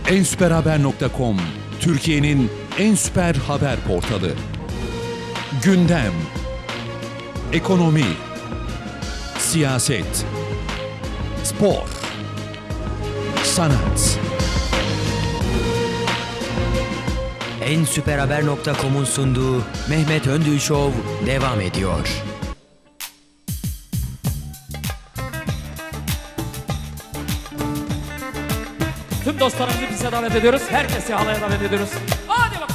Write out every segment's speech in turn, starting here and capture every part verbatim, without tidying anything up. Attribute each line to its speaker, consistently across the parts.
Speaker 1: en süper haber nokta com, Türkiye'nin en süper haber portalı. Gündem, ekonomi, siyaset, spor, sanat.
Speaker 2: en süper haber nokta com'un sunduğu Mehmet Öndül Show devam ediyor.
Speaker 3: Tüm dostlarımızı bize davet ediyoruz. Herkesi halaya davet ediyoruz. Hadi bakalım.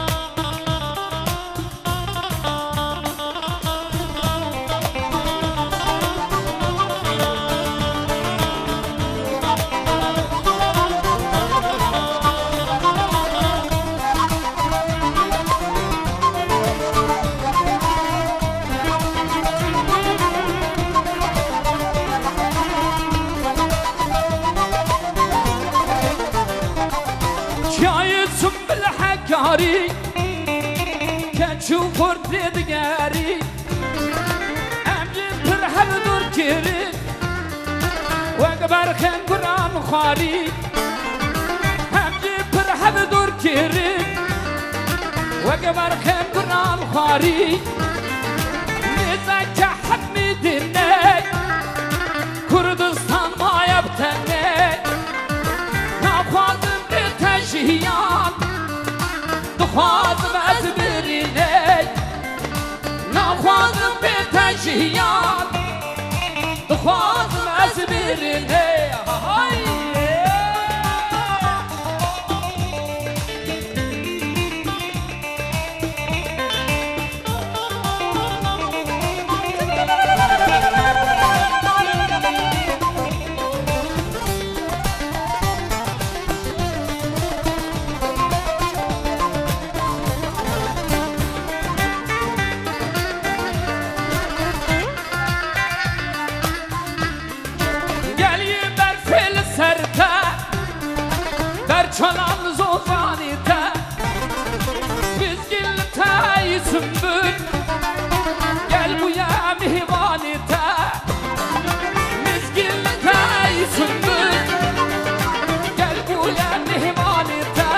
Speaker 3: Keçu kurtli digeri Emri pirhel dur kiri Ve berken Kur'an khali Emri pirhel dur kiri Ve berken Kur'an khali Nizeke hammi dinle Kurdistan mayab tenne Nafazım bir teşhiyan Duhazım ez birine Nafazım bir teşhiyan Duhazım ez birine Çalan zozanite Bizgilite sümbül Gel bu ya mihvanite Bizgilite sümbül Gel bu ya mihvanite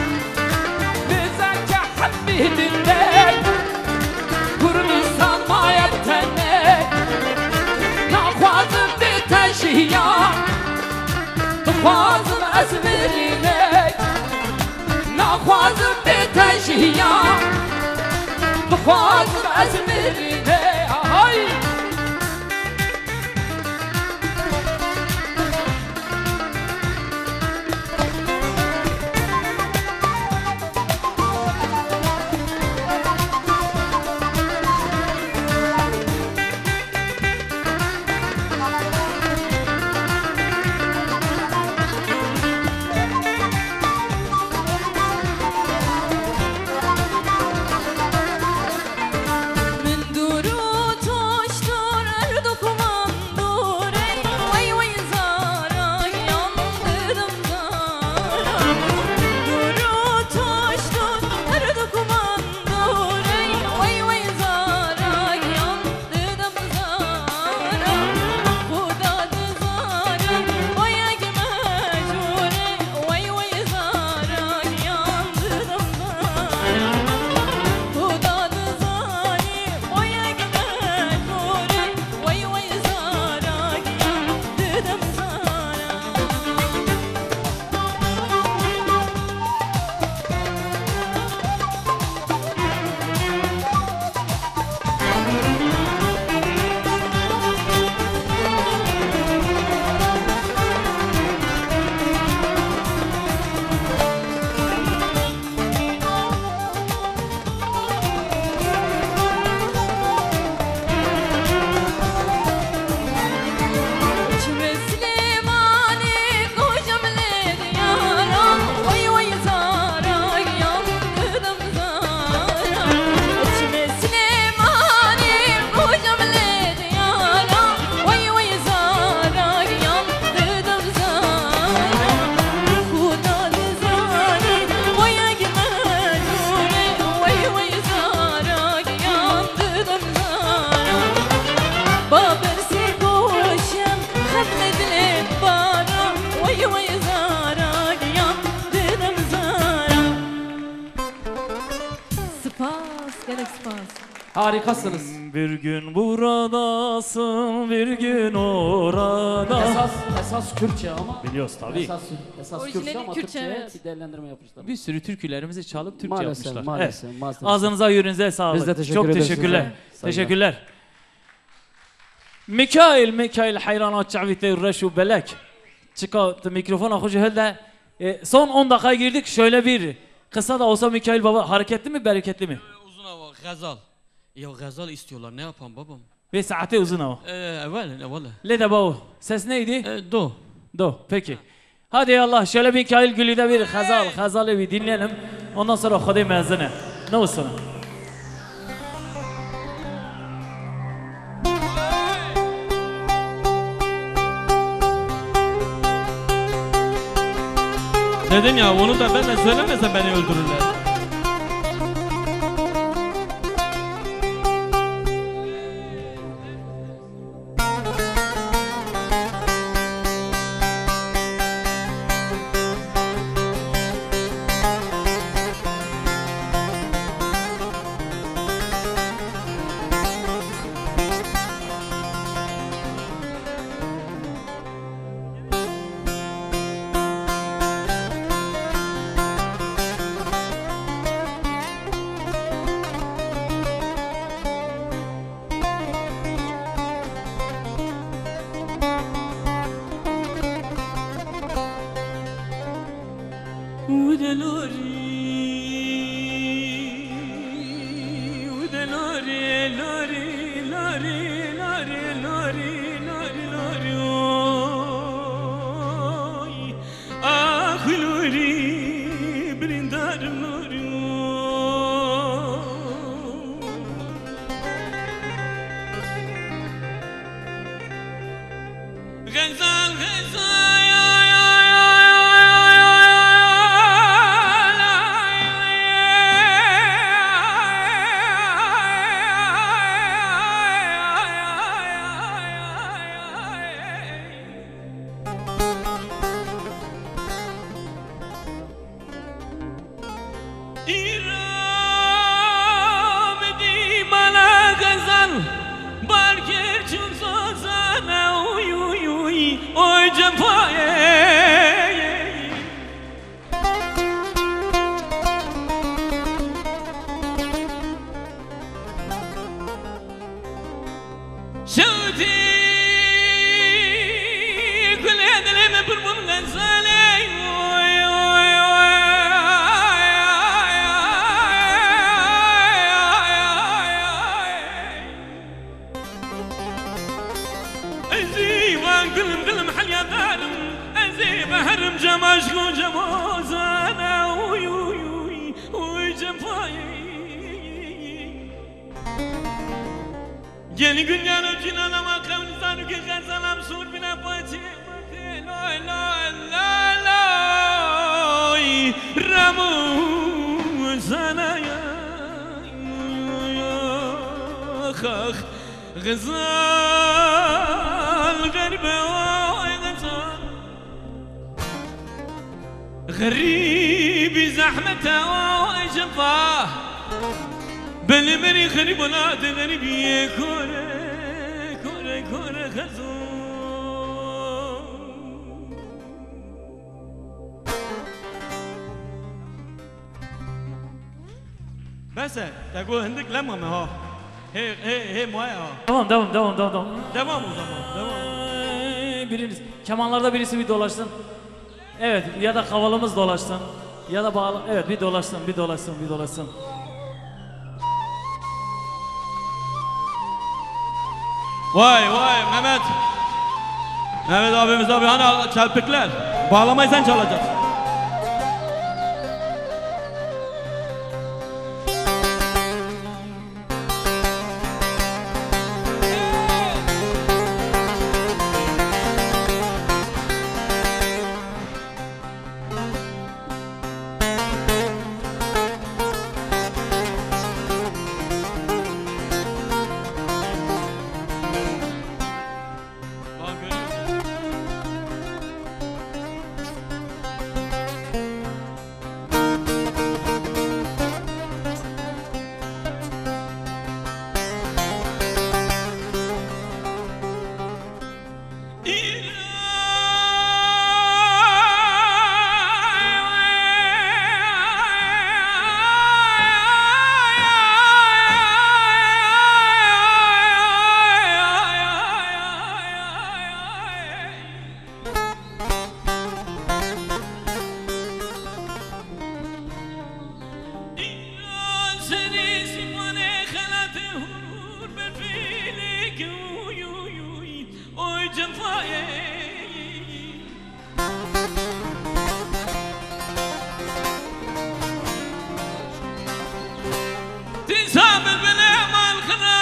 Speaker 3: Bizeke habbi dinle Kurdistan mayab tenne Nafazım bir teşhiyan Nafazım ezberine Nafazım bir teşhiyan Nafazım ezberine Ay! Harikasınız.
Speaker 4: Bir gün buradasın, bir gün orada.
Speaker 3: Esas, esas Kürtçe ama.
Speaker 4: Biliyoruz tabii.
Speaker 3: Esas, esas
Speaker 5: Orijinali
Speaker 3: Kürtçe ama
Speaker 5: Kürtçe,
Speaker 3: Türkçe'ye
Speaker 5: evet.
Speaker 3: bir değerlendirme yapmışlar.
Speaker 4: Bir sürü türkülerimizi çalıp Türkçe
Speaker 3: Maalesef,
Speaker 4: yapmışlar.
Speaker 3: maalesef,
Speaker 4: Evet.
Speaker 3: maalesef.
Speaker 4: Ağzınıza yüreğinize sağlık.
Speaker 3: Biz de teşekkür
Speaker 4: Çok
Speaker 3: ederiz
Speaker 4: teşekkürler.
Speaker 3: size. Saygılar.
Speaker 4: Teşekkürler. Mikail, Mikail hayranat çavite reşu belek. Çıka mikrofon akıcı helde. E, son on dakika girdik. Şöyle bir kısa da olsa Mikail baba hareketli mi bereketli mi?
Speaker 6: Uzun hava, gazal. Ya gazal istiyorlar, ne yapalım babam?
Speaker 4: Ve saate uzun ama.
Speaker 6: Ee, evvel, evvel.
Speaker 4: Le de baba. Ses neydi?
Speaker 6: Ee, do.
Speaker 4: Do. Peki. Hadi Allah şöyle Mikail Gülü'de bir hazal, hazalı bir dinleyelim. Ondan sonra Khuday mezene. Ne olsun?
Speaker 6: Dedim ya, onu da ben de söylemesem beni öldürürler.
Speaker 7: Gel gün yanı cinanama kavnistanı geçen salam sur bine paçı loy loy loy loy Ramu sana ya Khakh غزال غربة وغزال غريب زحمته وجفاه بالمري غريب ولاد غريب كورة كورة كورة غزال بس تقول عندك لمة ما هو هي هي هي مويه
Speaker 4: Tamam devam devam devam devam.
Speaker 7: devam o zaman devam.
Speaker 4: Ee, Biriniz kemanlarda birisi bir dolaşsın. Evet ya da kavalımız dolaşsın. Ya da bağlı evet bir dolaşsın bir dolaşsın bir dolaşsın.
Speaker 7: Vay vay Mehmet. Mehmet abimiz abi hani çelpikler. Bağlamayı sen çalacaksın. جفاي تنساب البلاء مال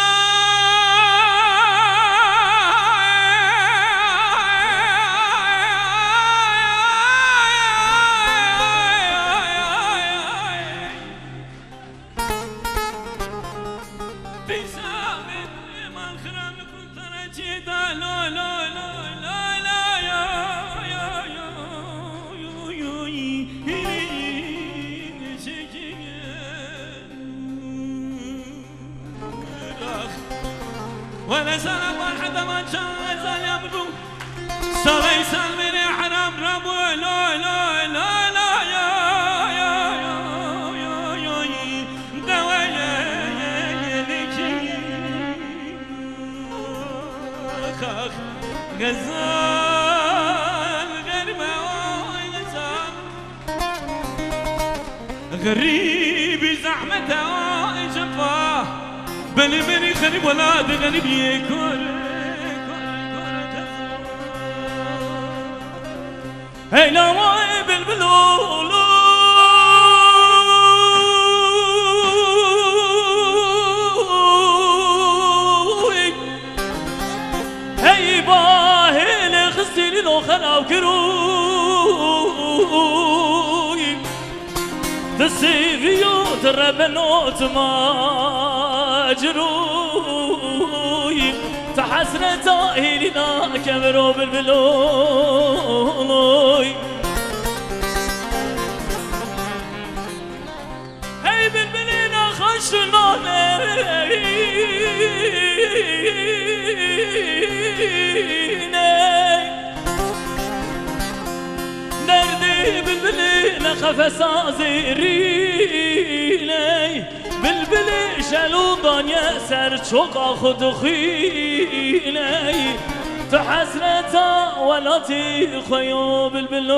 Speaker 7: ولا سلام واحد ما كان زال يبدو سري سلمني حرام ربو لا لا لا لا يا يا يا يا يا دوايا ليكي خاخ غزال غربة غزال غريب زحمته جفاه بني بني غريب ولاد غريب يكون هي لا رايب البلول هي باهل خسي لو خلا وكروي تسيفيو تربنوت ما جروي تحسنت إلينا كبروا بالبلوي هي بالبلينا خشنا نردي بالبلينا خفص زيريني بالبلي شلو دنيا سر çok خود خيني تحسرتا ولا تخيو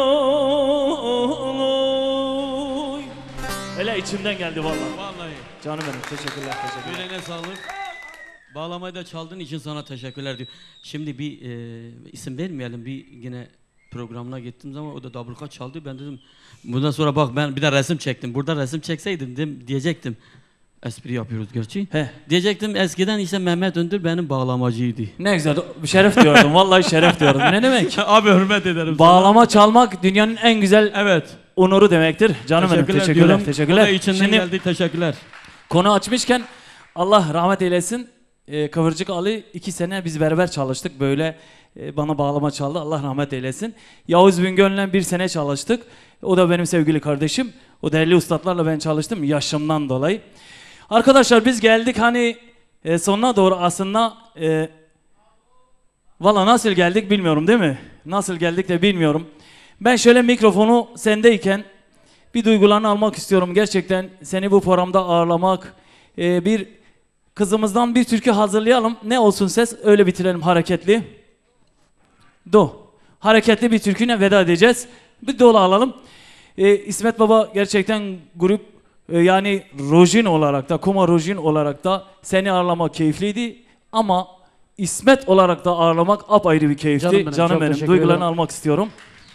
Speaker 7: بالبلوي. Hele içimden geldi vallahi.
Speaker 6: Vallahi.
Speaker 7: Canım benim, teşekkürler, teşekkürler.
Speaker 6: Yüreğine sağlık. Bağlamayı da çaldığın için sana teşekkürler diyor. Şimdi bir e, isim vermeyelim, bir yine programına gittim zaman o da dabruka çaldı. Ben dedim bundan sonra bak ben bir de resim çektim. Burada resim çekseydim dedim, diyecektim. Espri yapıyoruz gerçi.
Speaker 7: He.
Speaker 6: Diyecektim eskiden işte Mehmet Öndür benim bağlamacıydı.
Speaker 7: Ne güzel, şeref diyordum, vallahi şeref diyordum. Ne demek?
Speaker 6: Abi hürmet ederim.
Speaker 7: Bağlama çalmak dünyanın en güzel
Speaker 6: Evet.
Speaker 7: onuru demektir. Canım benim, teşekkürler,
Speaker 6: diyorum.
Speaker 7: teşekkürler.
Speaker 6: O da içinden
Speaker 7: Şimdi
Speaker 6: geldi, teşekkürler.
Speaker 7: konu açmışken Allah rahmet eylesin. Ee, Kıvırcık Ali iki sene biz beraber çalıştık. Böyle e, bana bağlama çaldı. Allah rahmet eylesin. Yavuz Bingöl'le bir sene çalıştık. O da benim sevgili kardeşim. O değerli ustalarla ben çalıştım yaşımdan dolayı. Arkadaşlar biz geldik hani e, sonuna doğru aslında e, valla nasıl geldik bilmiyorum değil mi? Nasıl geldik de bilmiyorum. Ben şöyle mikrofonu sendeyken bir duygularını almak istiyorum. Gerçekten seni bu programda ağırlamak, e, bir kızımızdan bir türkü hazırlayalım. Ne olsun ses, öyle bitirelim hareketli. Do. Hareketli bir türküyle veda edeceğiz. Bir dolu alalım. E, İsmet Baba gerçekten grup e, yani Rojin olarak da, Kuma Rojin olarak da seni ağırlamak keyifliydi. Ama İsmet olarak da ağırlamak apayrı bir keyifti.
Speaker 5: Canım benim,
Speaker 7: Canım benim.
Speaker 5: teşekkür
Speaker 7: Duygularını
Speaker 5: ederim.
Speaker 7: almak istiyorum.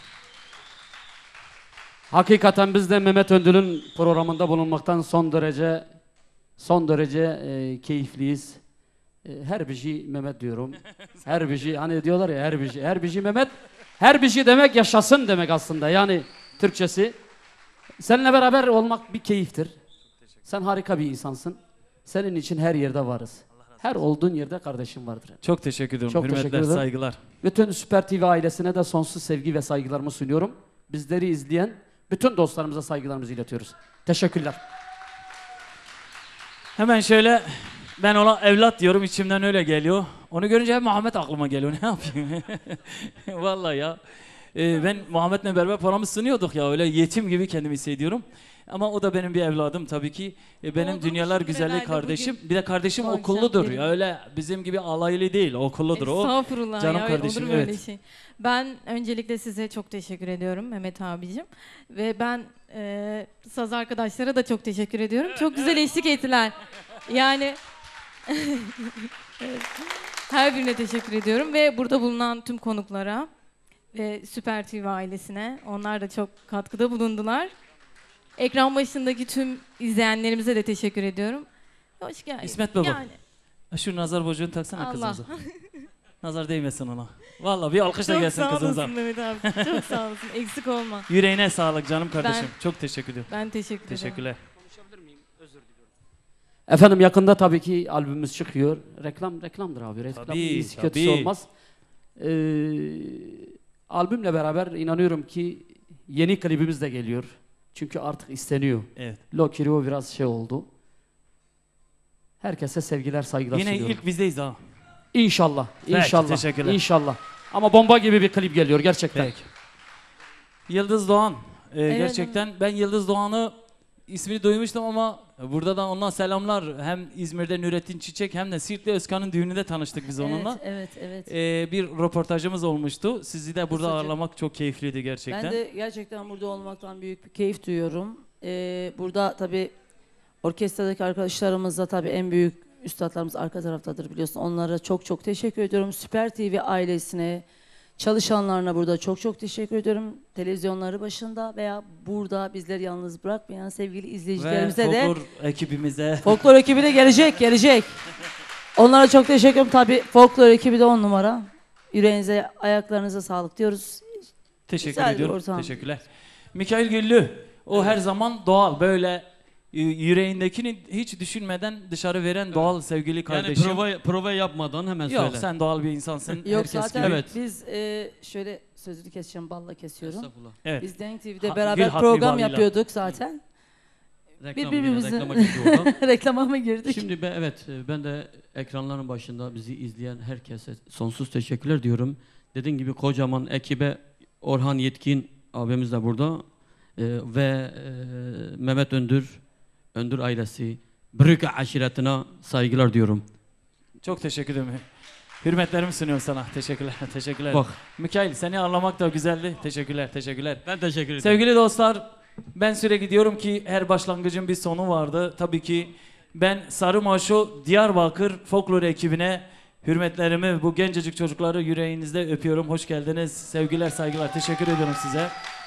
Speaker 5: Hakikaten biz de Mehmet Öndül'ün programında bulunmaktan son derece son derece e, keyifliyiz. E, her bir şey Mehmet diyorum. Her bir şey hani diyorlar ya her bir şey her bir şey Mehmet. Her bir şey demek yaşasın demek aslında. Yani Türkçesi. Seninle beraber olmak bir keyiftir. Sen harika bir insansın. Senin için her yerde varız. Her olduğun yerde kardeşim vardır.
Speaker 7: Çok teşekkür ediyorum.
Speaker 5: Çok
Speaker 7: Hürmetler,
Speaker 5: teşekkür ederim.
Speaker 7: saygılar.
Speaker 5: Bütün Süper T V ailesine de sonsuz sevgi ve saygılarımı sunuyorum. Bizleri izleyen bütün dostlarımıza saygılarımızı iletiyoruz. Teşekkürler.
Speaker 7: Hemen şöyle ben ona evlat diyorum, içimden öyle geliyor. Onu görünce hep Muhammed aklıma geliyor. Ne yapayım? Vallahi ya. Ee, ben Muhammed'le beraber paramı sunuyorduk ya, öyle yetim gibi kendimi hissediyorum. Ama o da benim bir evladım tabii ki. Ee, benim
Speaker 8: Oldu,
Speaker 7: dünyalar
Speaker 8: şimdi
Speaker 7: güzelliği
Speaker 8: herhalde
Speaker 7: kardeşim.
Speaker 8: bugün
Speaker 7: Bir de kardeşim
Speaker 8: bu
Speaker 7: okulludur.
Speaker 8: akşam
Speaker 7: Ya öyle bizim gibi alaylı değil, okulludur o.
Speaker 8: Estağfurullah
Speaker 7: Canım
Speaker 8: ya,
Speaker 7: kardeşim,
Speaker 8: olur böyle
Speaker 7: evet.
Speaker 8: şey. Ben öncelikle size çok teşekkür ediyorum Mehmet abicim. Ve ben e, saz arkadaşlara da çok teşekkür ediyorum. Çok güzel eşlik ettiler. Yani evet. Her birine teşekkür ediyorum ve burada bulunan tüm konuklara ve Süper T V ailesine, onlar da çok katkıda bulundular. Ekran başındaki tüm izleyenlerimize de teşekkür ediyorum. Hoş geldin.
Speaker 4: İsmet Baba.
Speaker 8: Yani,
Speaker 4: Şu nazar boncuğunu taksana
Speaker 8: Allah.
Speaker 4: kızımıza. Nazar değmesin ona. Vallahi bir alkışla
Speaker 8: Çok
Speaker 4: gelsin
Speaker 8: sağ
Speaker 4: kızımıza.
Speaker 8: olasın Mehmet abi. Çok sağ olasın. Eksik olma.
Speaker 4: Yüreğine sağlık canım kardeşim.
Speaker 8: Ben-
Speaker 4: Çok teşekkür ediyorum.
Speaker 8: Ben teşekkür ederim.
Speaker 4: Teşekkürler.
Speaker 5: Efendim yakında tabii ki albümümüz çıkıyor. Reklam reklamdır abi. Reklam
Speaker 4: Tabii,
Speaker 5: iyisi kötüsü
Speaker 4: tabii.
Speaker 5: olmaz. Ee, albümle beraber inanıyorum ki yeni klibimiz de geliyor. Çünkü artık isteniyor.
Speaker 4: Evet.
Speaker 5: Lokirio biraz şey oldu. Herkese sevgiler, saygılar
Speaker 4: Yine
Speaker 5: sunuyorum.
Speaker 4: ilk bizdeyiz ha.
Speaker 5: İnşallah,
Speaker 4: Peki,
Speaker 5: inşallah,
Speaker 4: teşekkürler.
Speaker 5: inşallah. Ama bomba gibi bir klip geliyor gerçekten.
Speaker 4: Peki. Yıldız Doğan. Ee,
Speaker 8: Evet,
Speaker 4: gerçekten ben Yıldız Doğan'ı ismini duymuştum ama burada da ondan selamlar. Hem İzmir'de Nurettin Çiçek hem de Sirtli Özkan'ın düğününde tanıştık biz onunla.
Speaker 9: Evet, evet, evet.
Speaker 4: Ee, bir röportajımız olmuştu. Sizi de burada
Speaker 9: Kısaca.
Speaker 4: ağırlamak çok keyifliydi gerçekten.
Speaker 9: Ben de gerçekten burada olmaktan büyük bir keyif duyuyorum. Ee, burada tabii orkestradaki arkadaşlarımızla tabii en büyük üstadlarımız arka taraftadır biliyorsun. Onlara çok çok teşekkür ediyorum. Süper T V ailesine, çalışanlarına burada çok çok teşekkür ediyorum. Televizyonları başında veya burada bizleri yalnız bırakmayan sevgili izleyicilerimize
Speaker 4: Ve
Speaker 9: de.
Speaker 4: folklor ekibimize.
Speaker 9: Folklor ekibi de gelecek, gelecek. Onlara çok teşekkür ederim. Tabii folklor ekibi de on numara. Yüreğinize, ayaklarınıza sağlık diyoruz.
Speaker 4: Teşekkür
Speaker 9: Güzel bir
Speaker 4: ediyorum.
Speaker 9: ortam.
Speaker 4: Teşekkürler. Mikail Güllü. O her zaman doğal. Böyle y- yüreğindekini hiç düşünmeden dışarı veren doğal sevgili
Speaker 6: Yani
Speaker 4: kardeşim.
Speaker 6: prova, prova yapmadan hemen
Speaker 4: Yok
Speaker 6: söyle.
Speaker 4: sen doğal bir insansın.
Speaker 9: Yok
Speaker 4: Herkes
Speaker 9: zaten
Speaker 4: gibi.
Speaker 6: Evet.
Speaker 9: biz e, şöyle sözünü keseceğim, balla kesiyorum.
Speaker 6: Estağfurullah.
Speaker 4: Evet.
Speaker 9: Biz Denk T V'de
Speaker 4: Ha-
Speaker 9: beraber
Speaker 4: Gül Hatmi
Speaker 9: program
Speaker 4: balıyla.
Speaker 9: yapıyorduk zaten.
Speaker 6: Reklam
Speaker 9: Birbirimizi-
Speaker 6: yine reklama girdi oradan.
Speaker 9: Reklama mı girdik?
Speaker 6: Şimdi ben evet e, ben de ekranların başında bizi izleyen herkese sonsuz teşekkürler diyorum. Dediğim gibi kocaman ekibe Orhan Yetkin abimiz de burada E, ve e, Mehmet Öndür, Öndür ailesi, Brüke aşiretine saygılar diyorum.
Speaker 4: Çok teşekkür ederim. Hürmetlerimi sunuyorum sana. Teşekkürler. Teşekkürler.
Speaker 6: Bak
Speaker 4: Mikail seni ağırlamak da güzeldi. Teşekkürler. Teşekkürler.
Speaker 6: ben teşekkür ederim.
Speaker 4: Sevgili dostlar, ben sürekli diyorum ki her başlangıcın bir sonu vardı. Tabii ki ben Sarı Maşo Diyarbakır folklor ekibine hürmetlerimi, bu gencecik çocukları yüreğinizde öpüyorum. Hoş geldiniz. Sevgiler, saygılar. Teşekkür ediyorum size.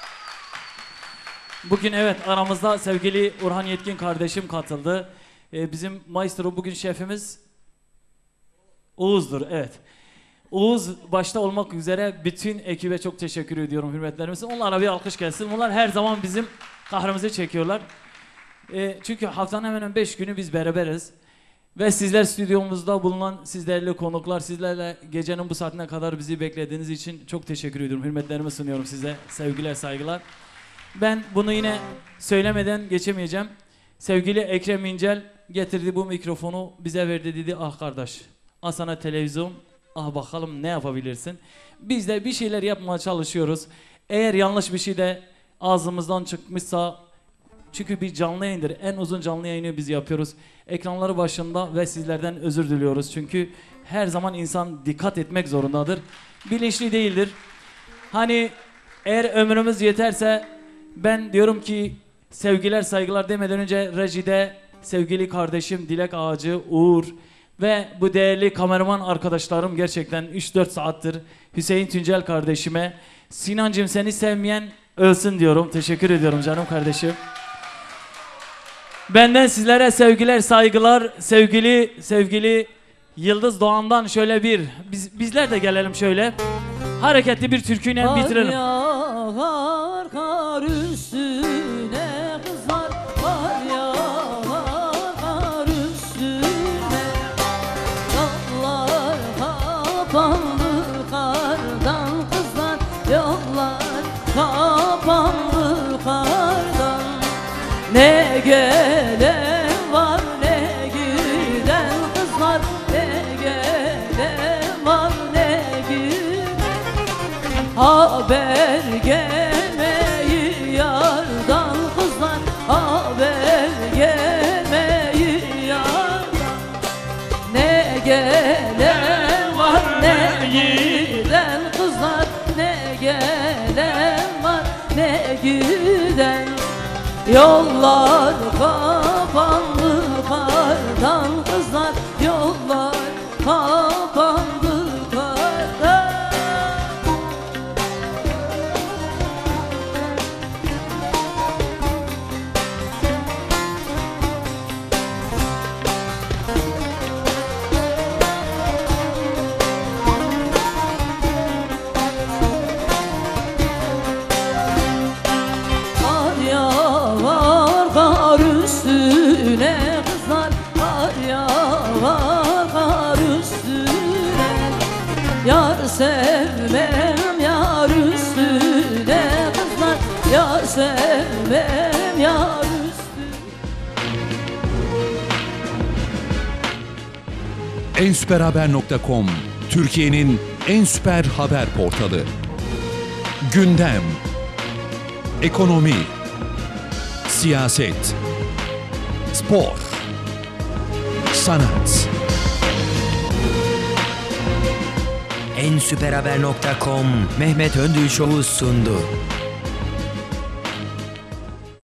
Speaker 4: Bugün evet aramızda sevgili Orhan Yetkin kardeşim katıldı. Ee, bizim maestro bugün şefimiz Oğuz'dur. Evet. Oğuz başta olmak üzere bütün ekibe çok teşekkür ediyorum, hürmetlerimiz. Onlara bir alkış gelsin. Onlar her zaman bizim kahrımızı çekiyorlar. E, çünkü haftanın hemen hemen beş günü biz beraberiz. Ve sizler stüdyomuzda bulunan sizlerle konuklar, sizlerle gecenin bu saatine kadar bizi beklediğiniz için çok teşekkür ediyorum. Hürmetlerimi sunuyorum size. Sevgiler, saygılar. Ben bunu yine söylemeden geçemeyeceğim. Sevgili Ekrem İncel getirdi bu mikrofonu, bize verdi, dedi ah kardeş, al sana televizyon, ah bakalım ne yapabilirsin. Biz de bir şeyler yapmaya çalışıyoruz. Eğer yanlış bir şey de ağzımızdan çıkmışsa, çünkü bir canlı yayındır, en uzun canlı yayını biz yapıyoruz. Ekranları başında ve sizlerden özür diliyoruz. Çünkü her zaman insan dikkat etmek zorundadır. Bilinçli değildir. Hani eğer ömrümüz yeterse ben diyorum ki sevgiler, saygılar demeden önce rejide sevgili kardeşim Dilek Ağacı, Uğur ve bu değerli kameraman arkadaşlarım, gerçekten üç dört saattir Hüseyin Tüncel kardeşime, Sinancığım seni sevmeyen ölsün diyorum. Teşekkür ediyorum canım kardeşim. Benden sizlere sevgiler, saygılar. Sevgili sevgili Yıldız Doğan'dan şöyle bir biz, bizler de gelelim şöyle. Hareketli bir türküyle
Speaker 9: Kar
Speaker 4: bitirelim.
Speaker 9: yağar kar üstüne kızlar, kar yağar kar üstüne, yollar kapandı kardan kızlar, yollar kapandı kardan. Ne gelen var ne giden kızlar, ne gelen var ne giden. Haber gelmeyi yardan kızlar, haber gelmeyi yardan. Ne gelen var ne giden kızlar, ne gelen var ne giden. Yollar kapandı kardan kızlar, yollar kapandı Yar sevmem yar üstüne kızlar, yar sevmem yar üstüne.
Speaker 1: en süper haber nokta com Türkiye'nin en süper haber portalı. Gündem, ekonomi, siyaset, spor, sanat.
Speaker 2: en süper haber nokta com Mehmet Öndül Show'u sundu.